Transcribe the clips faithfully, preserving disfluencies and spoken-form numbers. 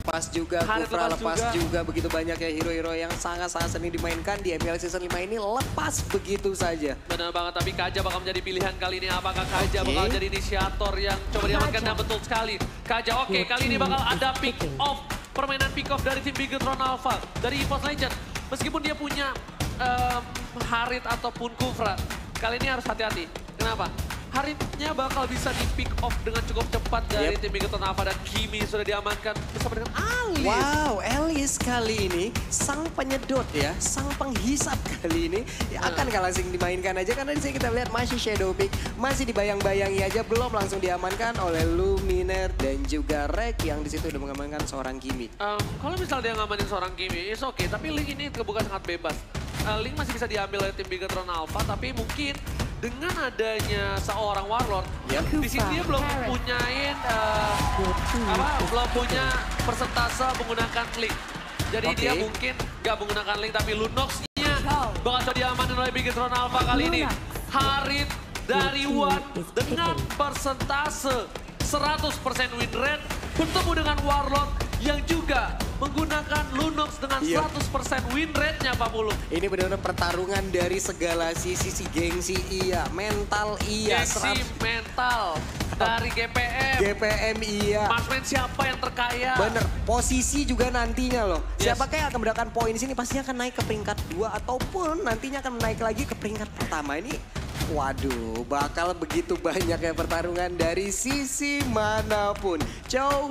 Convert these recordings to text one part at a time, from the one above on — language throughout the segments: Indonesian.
lepas juga, Kufra lepas, lepas juga. juga. Begitu banyak ya hero-hero yang sangat-sangat sering dimainkan di M P L Season lima ini lepas begitu saja. Benar banget, tapi Kaja bakal menjadi pilihan kali ini. Apakah Kaja okay. bakal jadi inisiator yang coba diamankan? Dan betul sekali. Kaja oke, okay, kali ini bakal ada pick off. Permainan pick off dari tim Bigetron Alpha. Dari EVOS Legends. Meskipun dia punya um, Harit ataupun Kufra. Kali ini harus hati-hati. Kenapa? Haritnya bakal bisa di pick off dengan cukup cepat dari yep. tim Bigetron Alpha, dan Kimi sudah diamankan bersama dengan Alice. Wow, Alice kali ini sang penyedot ya, sang penghisap kali ini ya, akan gak langsung dimainkan aja karena di sini kita lihat masih shadow pick, masih dibayang-bayangi aja, belum langsung diamankan oleh Luminer dan juga Rek yang di situ udah mengamankan seorang Kimi. Um, kalau misalnya dia ngamanin seorang Kimi, it's okay, tapi Link ini kebuka sangat bebas. Uh, Link masih bisa diambil oleh tim Bigetron Alpha, tapi mungkin dengan adanya seorang Warlord, yep. di sini dia belum mempunyai uh, apa, belum punya persentase menggunakan Link. Jadi okay. dia mungkin nggak menggunakan Link, tapi Lunox-nya bakal diamanin oleh Bigetron Alpha kali ini. Harit dari One dengan persentase seratus persen win rate bertemu dengan Warlord yang juga menggunakan Lunox dengan yep. seratus persen win rate-nya Pak Pulu. Ini benar-benar pertarungan dari segala sisi, sisi gengsi iya, mental iya. Gengsi, mental, dari G P M. G P M iya. Marksman siapa yang terkaya. Bener, posisi juga nantinya loh. Yes. Siapa yang akan mendapatkan poin di sini pastinya akan naik ke peringkat dua ataupun nantinya akan naik lagi ke peringkat pertama ini. Waduh, bakal begitu banyak ya pertarungan dari sisi manapun. Chow,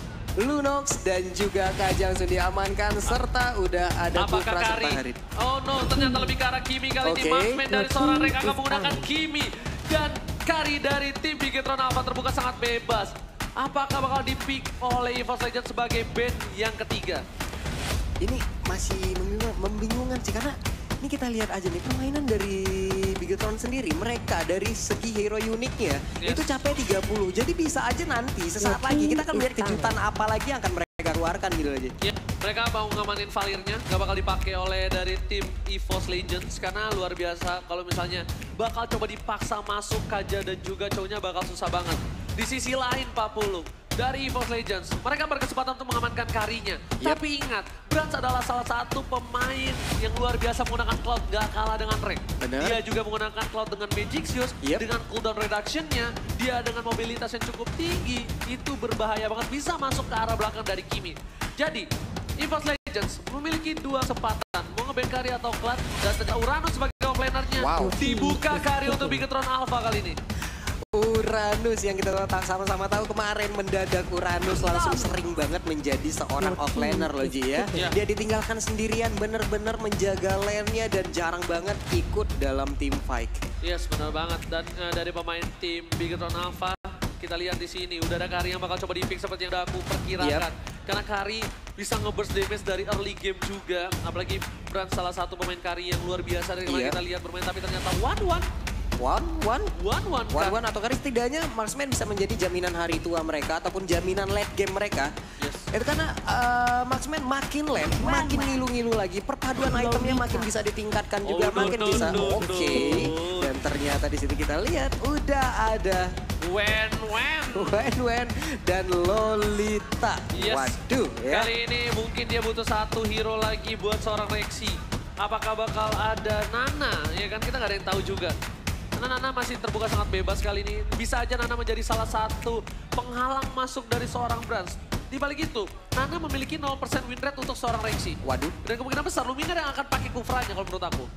Lunox dan juga Kaja langsung diamankan serta udah ada Kufra serta Harit. Oh no, ternyata lebih ke arah Kimi kali okay. ini. Marksman dari seorang Rek akan menggunakan Kimi. Dan Kari dari tim Bigetron Alpha terbuka sangat bebas. Apakah bakal di-pick oleh EVOS Legends sebagai band yang ketiga? Ini masih membingungkan sih karena ini kita lihat aja nih permainan dari Bigetron sendiri. Mereka dari segi hero uniknya yes. itu capai tiga puluh. Jadi bisa aja nanti sesaat lagi kita akan melihat kejutan apa lagi yang akan mereka keluarkan gitu aja. Ya, mereka mau ngamanin Valirnya, gak bakal dipakai oleh dari tim EVOS Legends. Karena luar biasa kalau misalnya bakal coba dipaksa masuk Kaja dan juga Chow-nya bakal susah banget. Di sisi lain Pak Pulung, dari EVOS Legends, mereka berkesempatan untuk mengamankan Karinya. Yep. Tapi ingat, Brans adalah salah satu pemain yang luar biasa menggunakan Cloud, gak kalah dengan Rek. Bener. Dia juga menggunakan Cloud dengan Magicius, yep. dengan cooldown reduction-nya, dia dengan mobilitas yang cukup tinggi, itu berbahaya banget, bisa masuk ke arah belakang dari Kimi. Jadi, EVOS Legends memiliki dua kesempatan, mau nge-ban Kari atau Cloud, dan ternyata Uranus sebagai offlaner-nya. Wow. Dibuka Kari untuk Bigetron Alpha kali ini. Uranus yang kita sama-sama tahu kemarin mendadak Uranus langsung sering banget menjadi seorang offlaner loh Ji ya. Yeah. Dia ditinggalkan sendirian bener-bener menjaga lane-nya dan jarang banget ikut dalam team fight. Yes benar banget, dan uh, dari pemain tim Bigetron Alpha kita lihat di sini udah ada Kari yang bakal coba di-pick seperti yang udah aku perkirakan. Yep. Karena Kari bisa nge-burst damage dari early game juga, apalagi Brand salah satu pemain Kari yang luar biasa dari kemarin yep. kita lihat bermain, tapi ternyata one-one. One, one, one, one, one, one, atau Kari setidaknya Marksman bisa menjadi jaminan hari tua mereka ataupun jaminan late game mereka. Yes. Itu karena uh, Marksman makin late, makin ngilu-ngilu lagi, perpaduan itemnya makin bisa ditingkatkan juga, oh, makin no, bisa. Oke, okay. Dan ternyata di sini kita lihat udah ada Wen Wen, Wen Wen dan Lolita. Yes. Waduh, ya. Kali ini mungkin dia butuh satu hero lagi buat seorang Rexy. Apakah bakal ada Nana? Ya kan kita nggak ada yang tahu juga. Karena Nana masih terbuka sangat bebas kali ini. Bisa aja Nana menjadi salah satu penghalang masuk dari seorang Brans. Di balik itu, Nana memiliki nol persen win rate untuk seorang Rexy. Waduh. Dan kemungkinan besar Luminer yang akan pakai Kufranya kalau menurut aku.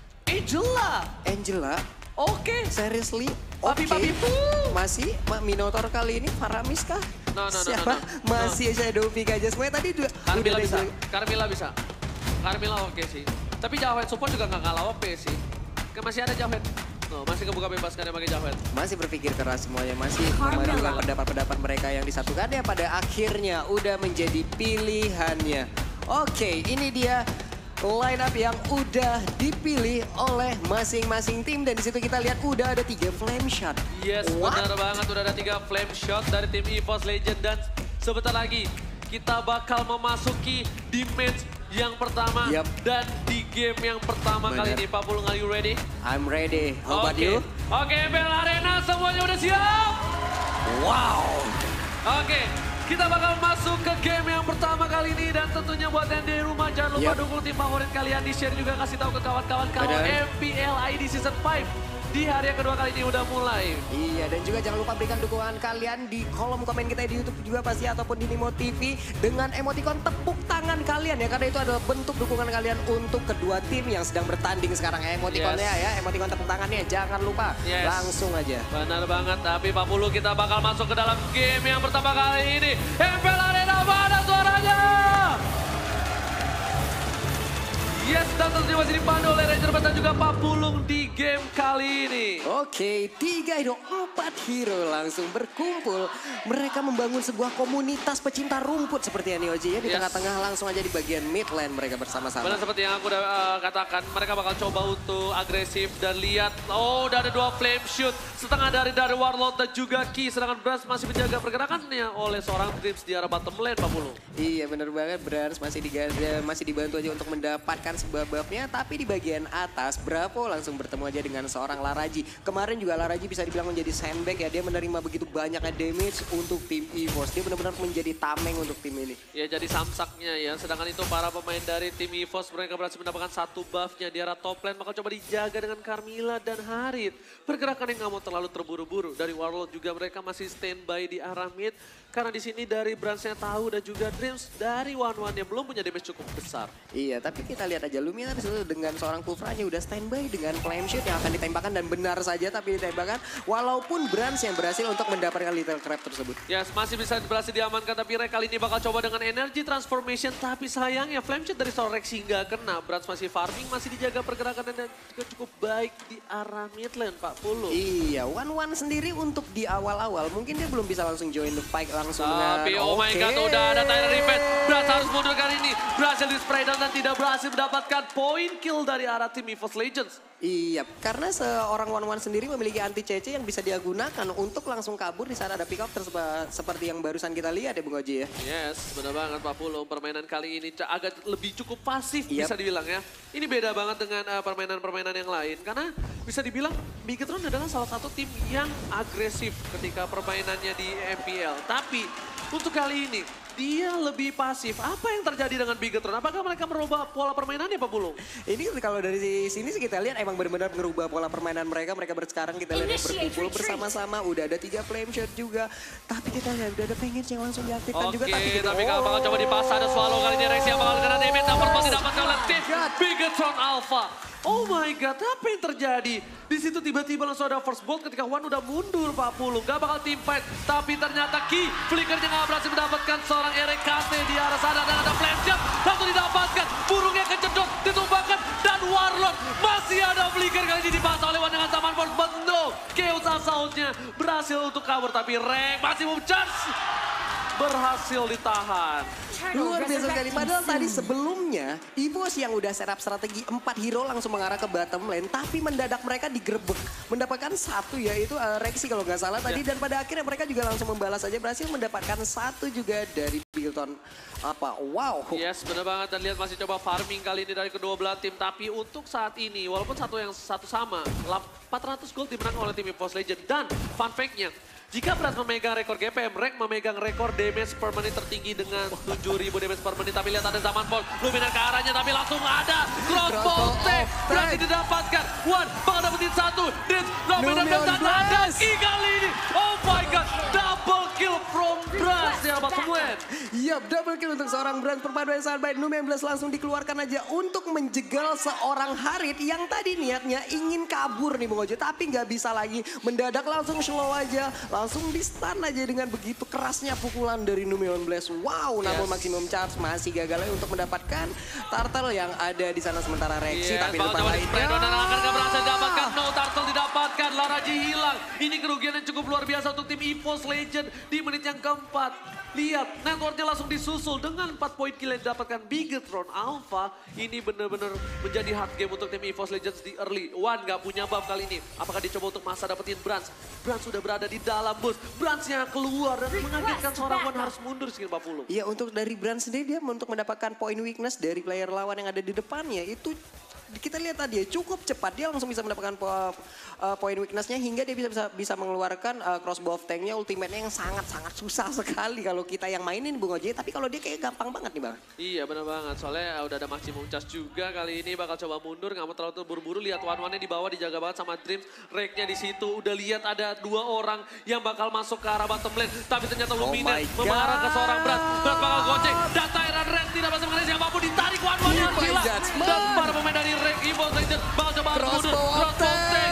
Angela. Angela? Oke. Okay. Seriously? Papi, Oke. okay. Papi, Masih Minotaur kali ini Faramis kah? No, no, no, Siapa? No, no. Masih no. Shadow Pick aja. Semuanya tadi dua. Carmilla bisa. Carmilla bisa. Carmilla oke okay sih. Tapi Jawhead support juga nggak kalah O P sih. Masih ada Jawhead. No, masih kebuka bebas kan yang pakai Jawhead. Masih berpikir keras semuanya, masih memadukan pendapat-pendapat mereka yang disatukannya pada akhirnya udah menjadi pilihannya. Oke, ini dia line up yang udah dipilih oleh masing-masing tim dan di situ kita lihat udah ada tiga flame shot. Yes, What? benar banget udah ada tiga flame shot dari tim EVOS Legends dan sebentar lagi kita bakal memasuki di match yang pertama yep. dan di game yang pertama Bener. kali ini. Pak Pulung, are you ready? I'm ready. How about okay. you? Oke, okay, M P L Arena semuanya udah siap? Wow. Oke, okay, kita bakal masuk ke game yang pertama. kali ini. Dan tentunya buat yang di rumah jangan lupa Yep. dukung tim favorit kalian. Di-share juga, kasih tahu ke kawan-kawan kalau M P L I D Season lima di hari yang kedua kali ini udah mulai. Iya, dan juga jangan lupa berikan dukungan kalian di kolom komen kita di YouTube juga pasti ataupun di Nimo T V dengan emoticon tepuk tangan kalian ya, karena itu adalah bentuk dukungan kalian untuk kedua tim yang sedang bertanding sekarang. Emoticonnya Yes. ya, emoticon tepuk tangannya jangan lupa. Yes. Langsung aja. Benar banget, tapi empat puluh kita bakal masuk ke dalam game yang pertama kali ini. M P L Arena, mana suaranya? Yes, dan tentunya masih dipandu oleh Ranger Band dan juga Pak Pulung di game kali ini. Oke, tiga hero, empat hero langsung berkumpul. Mereka membangun sebuah komunitas pecinta rumput seperti yang Nioji ya. Di Yes. tengah-tengah langsung aja di bagian mid lane mereka bersama-sama. Benar seperti yang aku udah uh, katakan, mereka bakal coba untuk agresif dan lihat. Oh, udah ada dua flame shoot. Setengah dari dari Warlord dan juga Ki. Sedangkan Brans masih menjaga pergerakannya oleh seorang Dreams di arah bottom lane, Pak Pulung. Iya bener banget, Brans masih digaga, masih dibantu aja untuk mendapatkan sebuah buffnya. Tapi di bagian atas, Bravo langsung bertemu aja dengan seorang Laraji. Kemarin juga Laraji bisa dibilang menjadi sandbag ya. Dia menerima begitu banyaknya damage untuk tim EVOS. Dia benar-benar menjadi tameng untuk tim ini. Ya jadi samsaknya ya, sedangkan itu para pemain dari tim EVOS mereka berhasil mendapatkan satu buffnya di arah top lane. Maka coba dijaga dengan Carmilla dan Harit. Pergerakan yang nggak mau terlalu terburu-buru. Dari Warlord juga mereka masih standby di arah mid. Karena di sini dari Bransnya tahu dan juga Dreams dari One One yang belum punya damage cukup besar. Iya, tapi kita lihat aja Lumia disitu dengan seorang Kufranya udah standby dengan flame shoot yang akan ditembakkan dan benar saja tapi ditembakkan. Walaupun Brans yang berhasil untuk mendapatkan Little Crab tersebut. Ya yes, masih bisa berhasil diamankan tapi Rek kali ini bakal coba dengan energy transformation. Tapi sayangnya flame shoot dari seorang Rex hingga kena. Brans masih farming, masih dijaga pergerakan dan juga cukup baik di arah mid lane Pak Pulu. Iya, One One sendiri untuk di awal-awal mungkin dia belum bisa langsung join the fight langsung Tapi dengan, oh my okay. god udah ada Tyrant Revenge. Brans harus mundur kali ini. Berhasil di spray down dan tidak berhasil mendapatkan point kill dari arah tim EVOS Legends. Iya, karena seorang One One sendiri memiliki anti C C yang bisa dia gunakan untuk langsung kabur di saat ada pick up seperti yang barusan kita lihat ya Bung Oji ya. Yes, benar banget Pak Pulung. Permainan kali ini agak lebih cukup pasif Yep. bisa dibilang ya. Ini beda banget dengan uh, permainan-permainan yang lain. Karena bisa dibilang Bigetron adalah salah satu tim yang agresif ketika permainannya di M P L. Tapi untuk kali ini dia lebih pasif. Apa yang terjadi dengan Bigetron? Apakah mereka merubah pola permainannya Pak Pulung? Ini kalau dari sini sih kita lihat emang benar-benar merubah pola permainan mereka. Mereka sekarang kita lihat berkumpul bersama-sama. Udah ada tiga flame shot juga. Tapi kita lihat udah ada pengens yang langsung diaktifkan Oke, juga. Tapi, tapi kalau bakal coba dipaksa ada Swallow kali ini Rex yang bakal kena damage. Nomor empat didapatkan oleh tim Bigetron Alpha. Oh my god, apa yang terjadi? Di situ tiba-tiba langsung ada first blood ketika Wan udah mundur Pak Pulung. Gak bakal team fight, tapi ternyata Ki flickernya gak berhasil mendapatkan seorang Eric Kate di arah sana. Dan ada flash jump, langsung didapatkan. Burungnya kecedot, ditumbangkan. Dan Warlord masih ada flicker kali ini dipaksa oleh Wan dengan Saman Force. Bentuk Chaos Assault-nya berhasil untuk kabur. Tapi Rek masih mau charge. Berhasil ditahan. luar biasa sekali. Padahal tadi sebelumnya EVOS yang udah setup strategi empat hero langsung mengarah ke bottom lane. Tapi mendadak mereka digerebek. Mendapatkan satu yaitu uh, Rexy kalau nggak salah tadi. Ya. Dan pada akhirnya mereka juga langsung membalas saja. Berhasil mendapatkan satu juga dari Bigetron. Apa? Wow. Yes, benar banget. Dan lihat masih coba farming kali ini dari kedua belah tim. Tapi untuk saat ini, walaupun satu yang satu sama, empat ratus gold dimenangkan oleh tim EVOS Legend. Dan fun fact-nya, jika Brans memegang rekor G P M, Rek memegang rekor damage per menit tertinggi dengan tujuh ribu damage per menit. Tapi lihat ada Zaman Bolt, Lumina ke arahnya, tapi langsung ada crossbow tag. Berhasil didapatkan. One, bakal dapetin satu. This, Lumina dan ada Ki kali ini. Oh my god, double kill from Brans ya Pak Semuen. Yap, double kill untuk seorang Brans. Perpaduan sangat baik. Numen Blast langsung dikeluarkan aja untuk menjegal seorang Harit yang tadi niatnya ingin kabur nih Bung Ojo. Tapi nggak bisa lagi. Mendadak langsung slow aja. Langsung di stun aja dengan begitu kerasnya pukulan dari Numen Blast. Wow, namun Yes. maximum charge masih gagal lagi untuk mendapatkan Turtle yang ada di sana sementara Rexy. Yeah, tapi depan lainnya. dan akan gak berhasil didapatkan. No, Turtle didapatkan. Laraji hilang. Ini kerugian yang cukup luar biasa untuk tim EVOS Legend di menit yang keempat. Lihat, networknya langsung disusul dengan empat poin kill yang didapatkan Bigetron Alpha. Ini benar-benar menjadi hard game untuk tim EVOS Legends di early. One gak punya buff kali ini. Apakah dicoba untuk masa dapetin Brans? Brans sudah berada di dalam bus. Bransnya keluar dan mengagetkan seorang One harus mundur sekitar empat puluh. Iya, untuk dari Brand sendiri dia untuk mendapatkan point weakness dari player lawan yang ada di depannya itu kita lihat tadi ya cukup cepat dia langsung bisa mendapatkan po uh, poin weakness-nya hingga dia bisa bisa, bisa mengeluarkan uh, crossbow of tank-nya, ultimate-nya yang sangat-sangat susah sekali kalau kita yang mainin Bung Oji. Tapi kalau dia kayak gampang banget nih Bang. Iya benar banget, soalnya udah ada maksimum charge juga kali ini bakal coba mundur, nggak mau terlalu buru-buru. Lihat one-one-nya di bawah dijaga banget sama Dreams, Rake-nya di situ. Udah lihat ada dua orang yang bakal masuk ke arah bottom lane, tapi ternyata Lumina Oh mengarah ke seorang Brad. Brad bakal gocek, dan Tyrant Red tidak bisa mengenai siapapun, ditarik one-one yang gila. Dan para pemain dari Rake Evo Legends bakal coba harus mundur. Crossbow tank,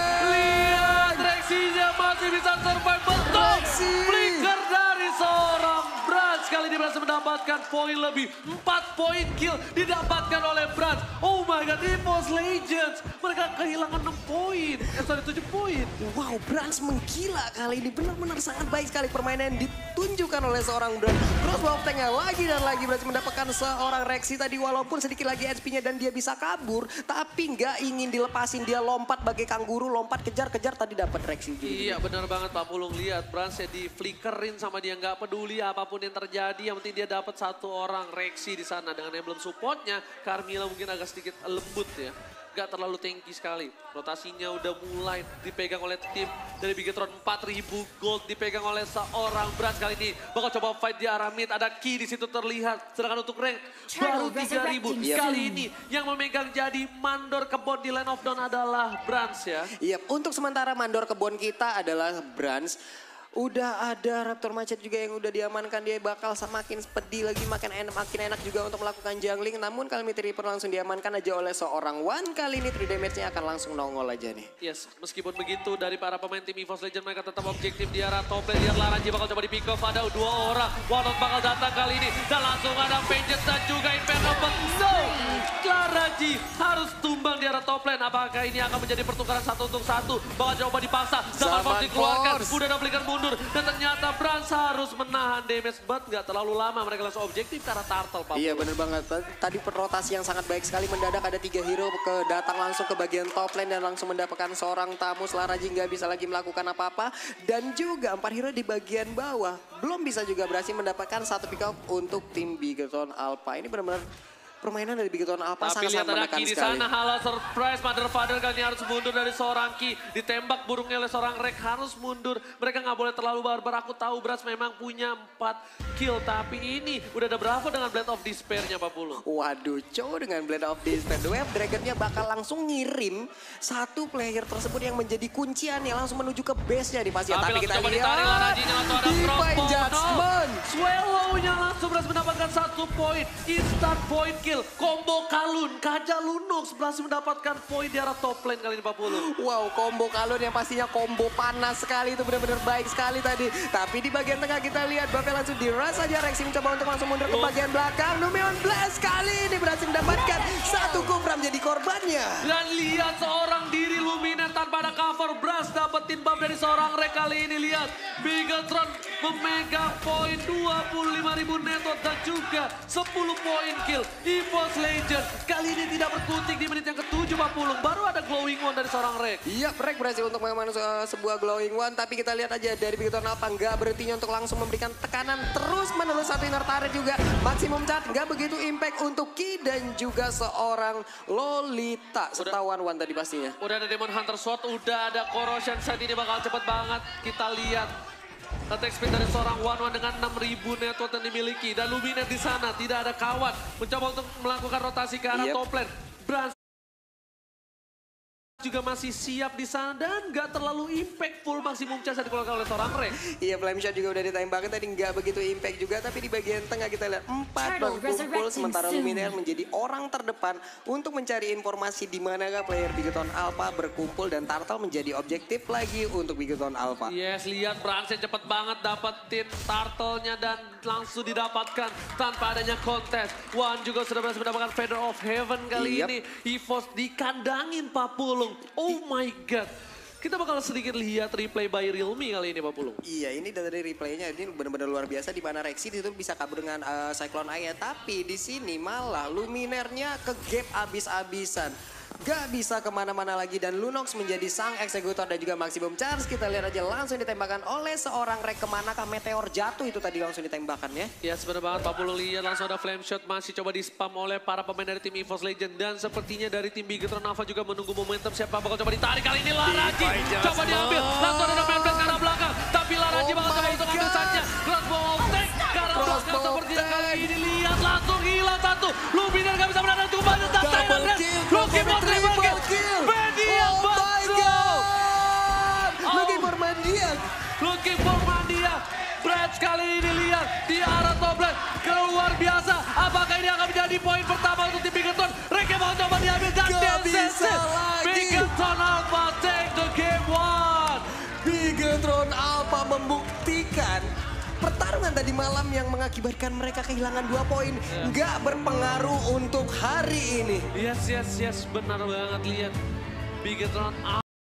lihat Rexy-nya masih bisa survive, betul. Flicker dari seorang Brad, kali ini berhasil mendapatkan poin lebih. empat poin kill didapatkan oleh Brad. Oh my god, Evo's Legends. Mereka kehilangan enam poin. Eh sorry, tujuh poin. Wow, Brans menggila kali ini. Benar-benar sangat baik sekali permainan yang ditunjukkan oleh seorang Brans. Crossbow of tank-nya lagi dan lagi berhasil mendapatkan seorang Rexy tadi. Walaupun sedikit lagi H P-nya dan dia bisa kabur. Tapi nggak ingin dilepasin. Dia lompat bagai kanguru, lompat kejar-kejar tadi dapat Rexy juga. Iya benar banget Pak Pulung. Lihat Brans ya di flickerin sama dia. Nggak peduli apapun yang terjadi. Yang penting dia dapat satu orang Rexy di sana. Dengan emblem supportnya, Carmilla mungkin agak sedikit lembut ya. Gak terlalu tanky sekali. Rotasinya udah mulai dipegang oleh tim dari Bigetron. empat ribu gold dipegang oleh seorang Brans kali ini. Bakal coba fight di arah mid. Ada Ki di situ terlihat. Sedangkan untuk rank baru tiga ribu. Kali ini yang memegang jadi mandor kebon di Land of Dawn adalah Brans ya. Iya, untuk sementara mandor kebon kita adalah Brans. Udah ada Raptor Macet juga yang udah diamankan, dia bakal semakin pedih lagi, makin enak, makin enak juga untuk melakukan jungling. Namun Calamity Reaper langsung diamankan aja oleh seorang One. Kali ini three damage-nya akan langsung nongol aja nih. Yes, meskipun begitu dari para pemain tim Evo's Legends mereka tetap objektif di arah top lane. Lihat Laraji bakal coba di pick off, ada dua orang. Walot bakal datang kali ini dan langsung ada Vengeance dan juga Inferno. No! Laraji harus tumbang di arah top lane. Apakah ini akan menjadi pertukaran satu untuk satu? Bakal coba dipaksa, zaman force dikeluarkan. Udah ada flicker mundur. Dan ternyata Brans harus menahan damage, but nggak terlalu lama. Mereka langsung objektif karena turtle, Pak. Iya bener banget. Tadi rotasi yang sangat baik sekali. Mendadak ada tiga hero ke datang langsung ke bagian top lane dan langsung mendapatkan seorang tamu. Laraji nggak bisa lagi melakukan apa-apa. Dan juga empat hero di bagian bawah. Belum bisa juga berhasil mendapatkan satu pick up untuk tim Bigetron Alpha. Ini benar-benar permainan dari Bigetron Alpha sangat-sangat menekan Ki di sekali. sana, halo surprise, Mother Father kali ini harus mundur dari seorang Ki. Ditembak burungnya oleh seorang Rek, harus mundur. Mereka nggak boleh terlalu barbar, aku tahu Brans memang punya empat kill. Tapi ini udah ada berapa dengan Blade of Despair-nya Pak Pulung? Waduh, cow dengan Blade of Despair. The Wave Dragon-nya bakal langsung ngirim satu player tersebut yang menjadi kunciannya langsung menuju ke base-nya di pasti. Tapi, Tapi kita coba lihat, ditarik Larajinya atau ada Divine Judgment. No. Swallow-nya langsung berhasil mendapatkan satu poin. Instant point kill. Combo Kalun, Kaja Lunox berhasil mendapatkan poin di arah top lane kali ini Pak Pulung. Wow, combo Kalun yang pastinya combo panas sekali, itu benar-benar baik sekali tadi. Tapi di bagian tengah kita lihat Buffet langsung diras saja. Rexy mencoba untuk langsung mundur ke bagian belakang. Numeon Blast kali ini berhasil mendapatkan satu Kufra menjadi korbannya. Dan lihat seorang diri Lumina tanpa ada cover. Brans dapetin buff dari seorang Rek kali ini. Lihat Bigetron memegang poin dua puluh lima ribu network dan juga sepuluh poin kill. Evo's Legends kali ini tidak berkutik di menit yang ketujuh Pak Pulung. Baru ada glowing one dari seorang Rek. Iya, Rek berhasil untuk mengamankan uh, sebuah glowing one. Tapi kita lihat aja dari Bigetron Alpha nggak berhentinya untuk langsung memberikan tekanan terus menerus. Satu inner turret juga. Maksimum charge nggak begitu impact untuk Ki dan juga seorang Lolita. Setawan one tadi pastinya. Udah ada Demon Hunter Sword, udah ada Corrosion. Saat ini bakal cepet banget. Kita lihat attack speed dari seorang One One dengan enam ribu network yang dimiliki. Dan Luminet di sana tidak ada kawan. Mencoba untuk melakukan rotasi ke arah yep. top lane. Brans juga masih siap di sana dan nggak terlalu impactful. Maksimum charge yang dikeluarkan oleh seorang Rek. Iya, flame shot juga udah ditembakin tadi nggak begitu impact juga. Tapi di bagian tengah kita lihat empat berkumpul sementara Luminaire menjadi orang terdepan untuk mencari informasi di manakah player Bigetron Alpha berkumpul dan Turtle menjadi objektif lagi untuk Bigetron Alpha. Yes, lihat Bransnya cepet banget dapetin Turtle-nya dan langsung didapatkan tanpa adanya kontes. One juga sudah berhasil mendapatkan Feather of Heaven kali yep. ini. Evos dikandangin Pak Pulung. Oh my god. Kita bakal sedikit lihat replay by Realme kali ini Pak Pulung. Iya, ini dari replaynya ini benar-benar luar biasa di mana Rexy itu bisa kabur dengan uh, Cyclone Eye, tapi di sini malah Luminaire-nya ke gap abis-abisan. gak bisa kemana-mana lagi dan Lunox menjadi sang eksekutor dan juga maksimum charge. Kita lihat aja langsung ditembakkan oleh seorang Rek. Kemanakah meteor jatuh itu tadi langsung ditembakkan ya. Ya sebenarnya banget Pak Pulu lihat langsung ada flame shot masih coba di spam oleh para pemain dari tim EVOS Legend. Dan sepertinya dari tim Bigetron Alpha juga menunggu momentum siapa bakal coba ditarik kali ini Laraji. Coba diambil, langsung ada main ke arah belakang. Tapi Laraji Oh bakal coba my untuk ambil God. saja. Crossbow tank ke arah belakang Crossbow sepertinya tank. kali ini. Lihat langsung hilang satu. Luminar gak bisa berada cukup banyak. Double kill, Lucky for triple kill. Mandiak Oh my masuk. God. Oh. Looking for Mandiak. Looking for Mandiak. Brad kali ini lihat di arah top lane. Luar biasa. Apakah ini akan menjadi poin pertama untuk tim Bigetron? Reke mau coba diambil dan Gak D C C. bisa lagi. Bigetron Alpha take the game one. Bigetron Alpha membuktikan pertarungan tadi malam yang mengakibatkan mereka kehilangan dua poin nggak berpengaruh untuk hari ini. Yes, yes, yes. Benar banget lihat. Bigetron